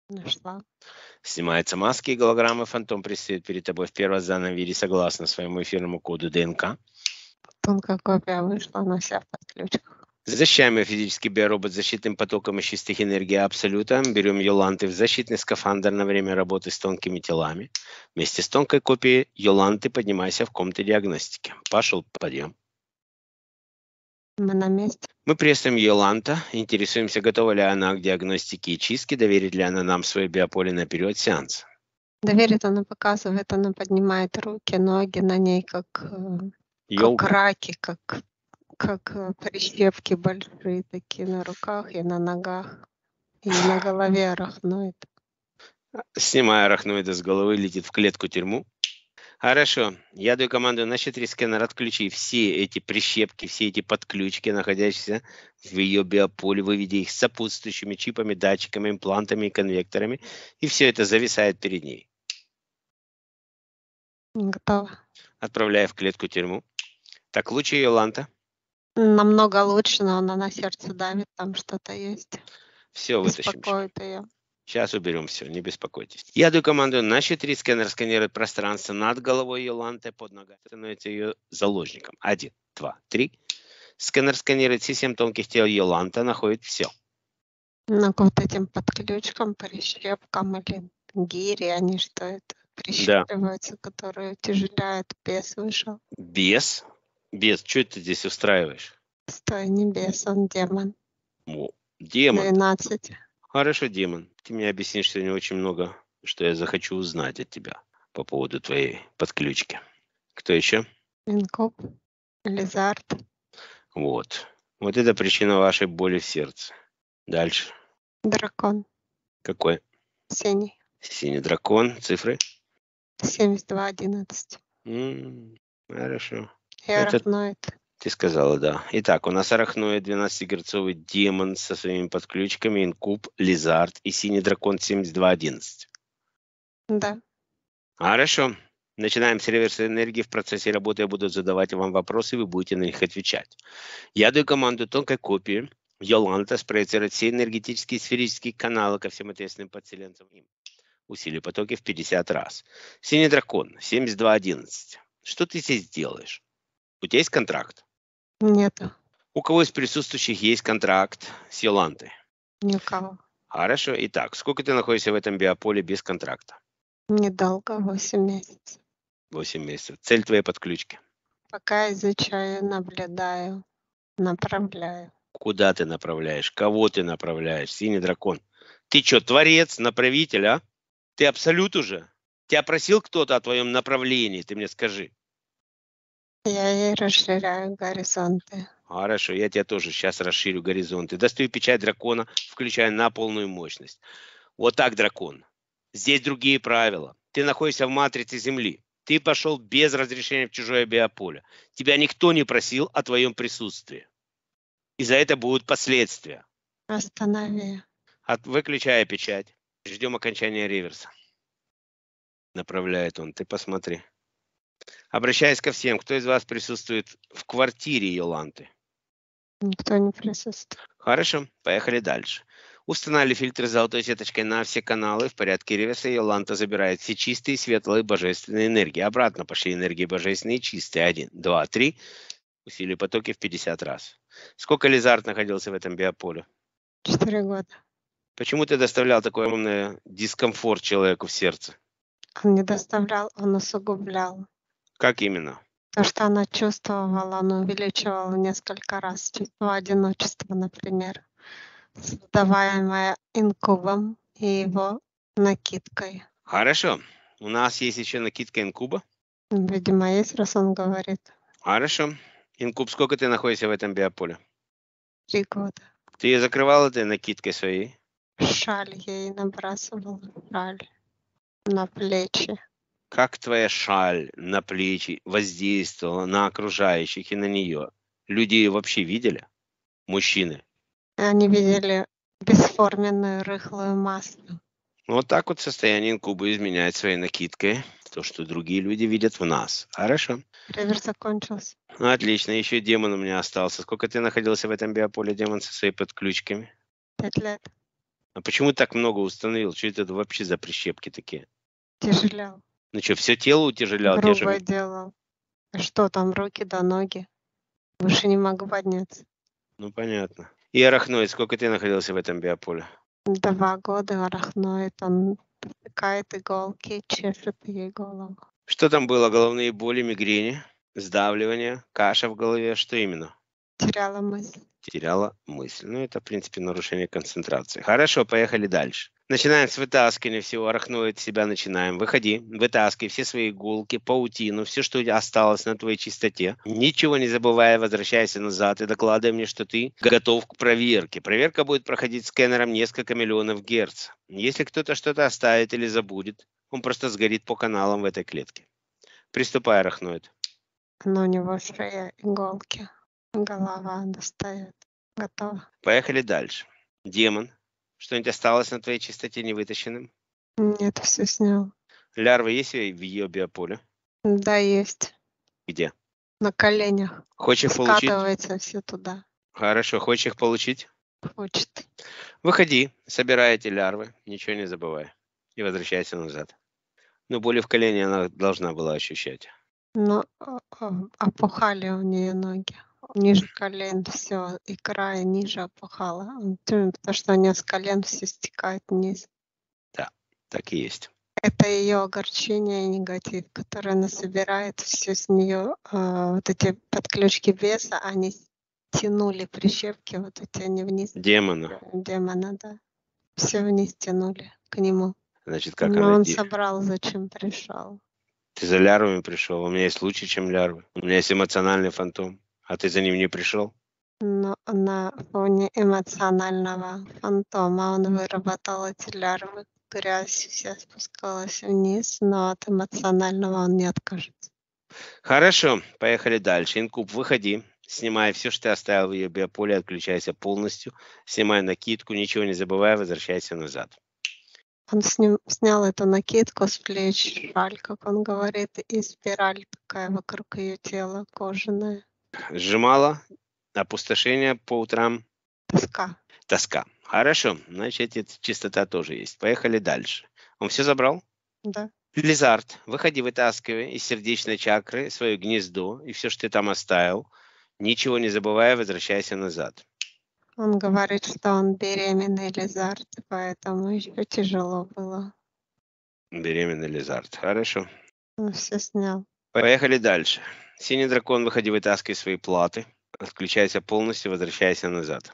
Нашла. Снимаются маски и голограммы, фантом предстает перед тобой в первозданном виде согласно своему эфирному коду ДНК. Тонкая копия вышла, она вся в подключках. Защищаем ее физический биоробот защитным потоком из чистых энергий Абсолюта. Берем Йоланты в защитный скафандр на время работы с тонкими телами. Вместе с тонкой копией Йоланты поднимайся в комнате диагностики. Пошел подъем. Мы на месте. Мы приветствуем Йоланта. Интересуемся, готова ли она к диагностике и чистке, доверит ли она нам свое биополе на период сеанса. Доверит, она показывает, она поднимает руки, ноги на ней, как Ёлка. раки, как прищепки большие такие на руках и на ногах. И на голове арахноид. Снимая арахноида с головы, летит в клетку-тюрьму. Хорошо. Я даю команду на счет 3 сканер. Отключи все эти прищепки, все эти подключки, находящиеся в ее биополе. Выведи их с сопутствующими чипами, датчиками, имплантами и конвекторами. И все это зависает перед ней. Готово. Отправляя в клетку-тюрьму. Так, лучше Йоланта. Намного лучше, но она на сердце давит, там что-то есть. Все вытащим. Беспокоит ее. Сейчас уберем все, не беспокойтесь. Я даю команду на счет 3 сканер сканирует пространство над головой Йоланты, под ногами становится ее заложником. 1, 2, 3. Сканер сканирует все 7 тонких тел Йоланта, находит все. Ну, к вот этим подключкам, прищепкам или гири, они что это? Прищепливаются, которые утяжеляют, бес вышел. Бес? Бес, что ты здесь устраиваешь? Стой, не бес, он демон. О, демон. 12. Хорошо, демон. Ты мне объяснишь сегодня очень много, что я захочу узнать от тебя по поводу твоей подключки. Кто еще? Инкуб, лизард. Вот. Вот это причина вашей боли в сердце. Дальше. Дракон. Какой? Синий. Синий дракон. Цифры? 7211. Хорошо. И арахноид. Ты сказала, да. Итак, у нас арахноид, 12-герцовый демон со своими подключками, инкуб, лизард и синий дракон 7211. Да. Хорошо. Начинаем с реверса энергии. В процессе работы я буду задавать вам вопросы, вы будете на них отвечать. Я даю команду тонкой копии Йоланта спроецировать все энергетические сферические каналы ко всем ответственным подселенцам им. Усилие потоки в 50 раз. Синий дракон, 7211. Что ты здесь делаешь? У тебя есть контракт? Нет. У кого из присутствующих есть контракт с Йолантой? Ни у кого. Хорошо. Итак, сколько ты находишься в этом биополе без контракта? Недолго, 8 месяцев. 8 месяцев. Цель твоей подключки? Пока изучаю, наблюдаю, направляю. Куда ты направляешь? Кого ты направляешь? Синий дракон. Ты что, творец, направитель, а? Ты абсолют уже? Тебя просил кто-то о твоем направлении? Ты мне скажи. Я и расширяю горизонты. Хорошо, я тебя тоже сейчас расширю горизонты. Достаю печать дракона, включая на полную мощность. Вот так, дракон. Здесь другие правила. Ты находишься в матрице Земли. Ты пошел без разрешения в чужое биополе. Тебя никто не просил о твоем присутствии. И за это будут последствия. Останови. Выключая печать. Ждем окончания реверса. Направляет он. Ты посмотри. Обращаясь ко всем, кто из вас присутствует в квартире Йоланты? Никто не присутствует. Хорошо, поехали дальше. Установили фильтры с золотой сеточкой на все каналы. В порядке реверса Йоланта забирает все чистые, светлые, божественные энергии. Обратно пошли энергии божественные и чистые. 1, 2, 3. Усилили потоки в 50 раз. Сколько лизард находился в этом биополе? 4 года. Почему ты доставлял такой огромный дискомфорт человеку в сердце? Он не доставлял, он усугублял. Как именно? То, что она чувствовала, он увеличивал несколько раз. Чувство одиночества, например, создаваемое инкубом и его накидкой. Хорошо. У нас есть еще накидка инкуба. Видимо, есть, раз он говорит. Хорошо. Инкуб, сколько ты находишься в этом биополе? 3 года. Ты ее закрывал этой накидкой своей? Шаль ей набрасывал, шаль на плечи. Как твоя шаль на плечи воздействовала на окружающих и на нее? Люди ее вообще видели? Мужчины? Они видели бесформенную рыхлую массу. Вот так вот состояние инкуба изменяет своей накидкой то, что другие люди видят в нас. Хорошо. Реверс закончился. Отлично. Еще демон у меня остался. Сколько ты находился в этом биополе, демон, со своими подключками? 5 лет. А почему так много установил? Что это вообще за прищепки такие? Тяжелял. Ну что, все тело утяжелял? Те же... Грубое делал. А что там, руки до ноги? Выше не могу подняться. Ну, понятно. И арахноид, сколько ты находился в этом биополе? 2 года арахноид, он втыкает иголки, чешет ей голову. Что там было? Головные боли, мигрени, сдавливание, каша в голове? Что именно? Теряла мысль. Теряла мысль. Ну, это, в принципе, нарушение концентрации. Хорошо, поехали дальше. Начинаем с вытаскивания всего. Арахноид себя начинаем. Выходи, вытаскивай все свои иголки, паутину, все, что осталось на твоей чистоте. Ничего не забывая, возвращайся назад и докладывай мне, что ты готов к проверке. Проверка будет проходить сканером несколько миллионов герц. Если кто-то что-то оставит или забудет, он просто сгорит по каналам в этой клетке. Приступай, арахноид. Но у него шея, иголки, голова достает. Готово. Поехали дальше. Демон. Что-нибудь осталось на твоей чистоте невытащенным? Нет, все снял. Лярвы есть в ее биополе? Да, есть. Где? На коленях. Хочешь их получить? Скатывается все туда. Хорошо, хочешь их получить? Хочет. Выходи, собирай эти лярвы, ничего не забывай. И возвращайся назад. Но боли в колене она должна была ощущать. Но опухали у нее ноги. Ниже колен все, икра и ниже опухала. Потому что у нее с колен все стекает вниз. Да, так и есть. Это ее огорчение и негатив, который она собирает. Все с нее, вот эти подключки веса, они тянули прищепки, вот эти они вниз. Демона. Демона, да. Все вниз тянули к нему. Значит, как Но она... он собрал, зачем пришел. Ты за лярвами пришел, у меня есть лучше, чем лярвы. У меня есть эмоциональный фантом. А ты за ним не пришел? Но на фоне эмоционального фантома он выработал эти лярвы. Грязь вся спускалась вниз, но от эмоционального он не откажется. Хорошо, поехали дальше. Инкуб, выходи. Снимай все, что ты оставил в ее биополе, отключайся полностью. Снимай накидку, ничего не забывай, возвращайся назад. Он снял эту накидку с плеч, шаль, как он говорит, и спираль такая вокруг ее тела, кожаная. Сжимала, опустошение по утрам, Тоска. тоска. Хорошо, значит, эта чистота тоже есть. Поехали дальше. Он все забрал? Да. Лизард, выходи, вытаскивай из сердечной чакры свое гнездо и все, что ты там оставил. Ничего не забывая, возвращайся назад. Он говорит, что он беременный лизард, поэтому еще тяжело было. Беременный Лизард. Хорошо. Он все снял. Поехали дальше. Синий дракон, выходи, вытаскивай свои платы. Отключайся полностью, возвращайся назад.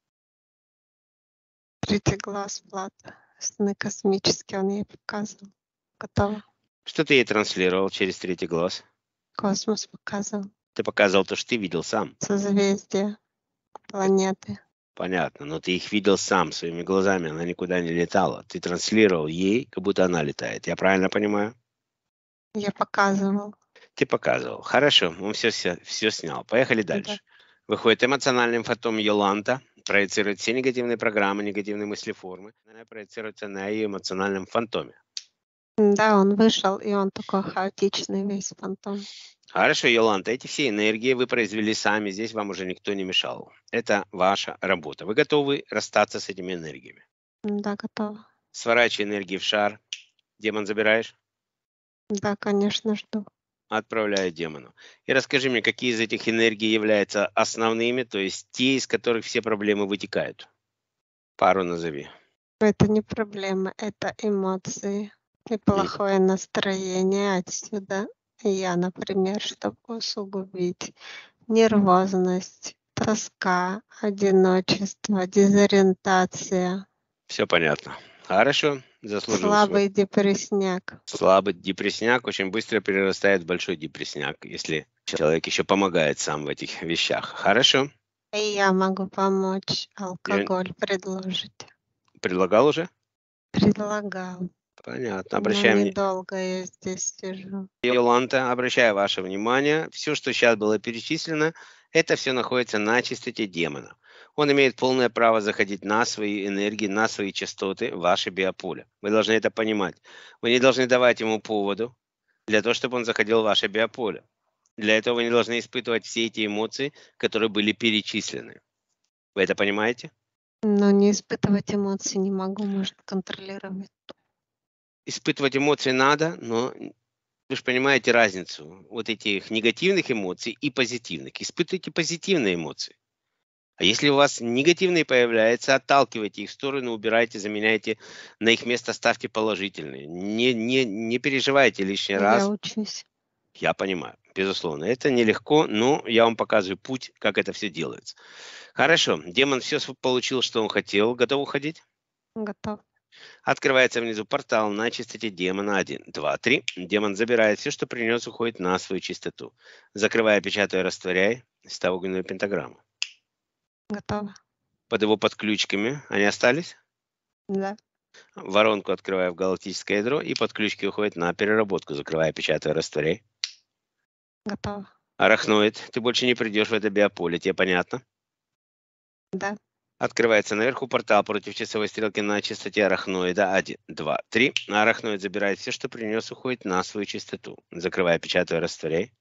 3 глаз плата. Сны космические он ей показывал. Готово. Что ты ей транслировал через третий глаз? Космос показывал. Ты показывал то, что ты видел сам. Созвездия, планеты. Понятно, но ты их видел сам, своими глазами, она никуда не летала. Ты транслировал ей, как будто она летает. Я правильно понимаю? Я показывал. Ты показывал. Хорошо, он все снял. Поехали дальше. Выходит эмоциональный фантом Йоланта, проецирует все негативные программы, негативные мыслеформы. Она проецируется на ее эмоциональном фантоме. Да, он вышел, и он такой хаотичный весь фантом. Хорошо, Йоланта, эти все энергии вы произвели сами, здесь вам уже никто не мешал. Это ваша работа. Вы готовы расстаться с этими энергиями? Да, готово. Сворачивай энергии в шар. Демон забираешь? Да, конечно, жду. Отправляю демону. И расскажи мне, какие из этих энергий являются основными, то есть те, из которых все проблемы вытекают. Пару назови. Это не проблема, это эмоции и плохое настроение отсюда. Я, например, чтобы усугубить нервозность, тоска, одиночество, дезориентация, Все понятно. Хорошо, заслужил слабый депрессняк. Слабый депрессняк очень быстро перерастает в большой депрессняк, если человек еще помогает сам в этих вещах. Хорошо. И я могу помочь, алкоголь предложить. Предлагал уже? Предлагал. Понятно. Но Обращаем недолго я здесь сижу. Йоланта, обращаю ваше внимание, все, что сейчас было перечислено, это все находится на чистоте демона. Он имеет полное право заходить на свои энергии, на свои частоты, в ваше биополе. Вы должны это понимать. Вы не должны давать ему поводу для того, чтобы он заходил в ваше биополе. Для этого вы не должны испытывать все эти эмоции, которые были перечислены. Вы это понимаете? Но не испытывать эмоции не могу, может, контролировать. Испытывать эмоции надо, но вы же понимаете разницу вот этих негативных эмоций и позитивных. Испытывайте позитивные эмоции. А если у вас негативные появляются, отталкивайте их в сторону, убирайте, заменяйте, на их место ставьте положительные. Не переживайте лишний Я раз. учусь. Я понимаю, безусловно, это нелегко, но я вам показываю путь, как это все делается. Хорошо, демон все получил, что он хотел, готов уходить? Готов. Открывается внизу портал на чистоте демона 1, 2, 3. Демон забирает все, что принес, уходит на свою чистоту. Закрывая, печатая, растворяй, ставь огненную пентаграмму. Готова. Под его подключками они остались? Да. Воронку открывая в галактическое ядро и подключки уходят на переработку, закрывая, печатая, растворяй. Готова. Арахноид, ты больше не придешь в это биополе, тебе понятно? Да. Открывается наверху портал против часовой стрелки на частоте арахноида 1, 2, 3. Арахноид забирает все, что принес, уходит на свою частоту. Закрывая, печатая, растворяй.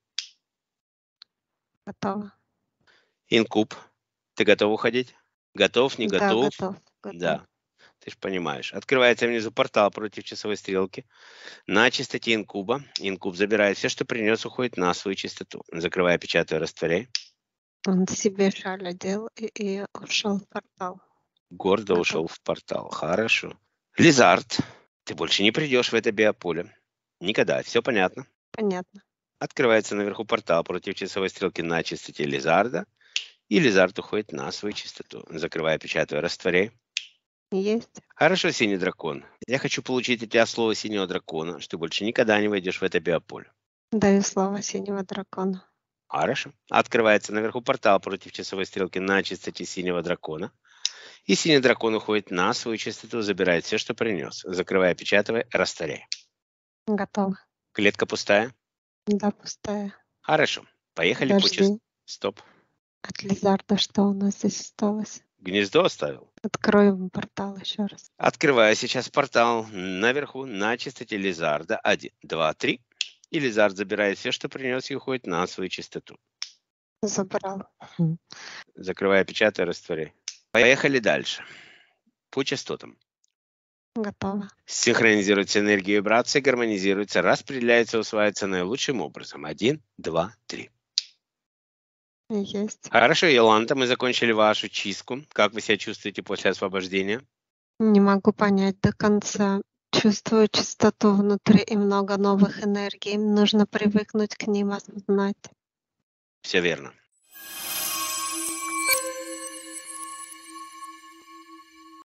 Готова. Инкуб, ты готов уходить? Готов, не Да, готов? готов. Готов. Да, ты же понимаешь. Открывается внизу портал против часовой стрелки. На частоте инкуба. Инкуб забирает все, что принес, уходит на свою частоту. Закрывая, печатая, растворяй. Он себе шаль одел и ушел в портал. Гордо Готов. ушел в портал. Хорошо. Лизард, ты больше не придешь в это биополе. Никогда. Все понятно? Понятно. Открывается наверху портал против часовой стрелки на частоте Лизарда. И Лизард уходит на свою частоту. Закрывая, печатая, растворяй. Есть. Хорошо, синий дракон. Я хочу получить от тебя слово синего дракона, что ты больше никогда не войдешь в это биополе. Даю слово синего дракона. Хорошо. Открывается наверху портал против часовой стрелки на частоте синего дракона. И синий дракон уходит на свою частоту, забирает все, что принес. Закрывая, печатая, растворяй. Готова. Клетка пустая? Да, пустая. Хорошо. Поехали по Подожди. Стоп. От Лизарда что у нас здесь осталось? Гнездо оставил? Откроем портал еще раз. Открываю сейчас портал наверху на частоте Лизарда 1, 2, 3. И Лизард забирает все, что принес, и уходит на свою частоту. Забрал. Закрывая, печатая, растворяй. Поехали дальше. По частотам. Готово. Синхронизируется энергия и вибрации, гармонизируется, распределяется, усваивается наилучшим образом. 1, 2, 3. Есть. Хорошо, Йоланта, мы закончили вашу чистку. Как вы себя чувствуете после освобождения? Не могу понять до конца. Чувствую чистоту внутри и много новых энергий. Нужно привыкнуть к ним, осознать. Все верно.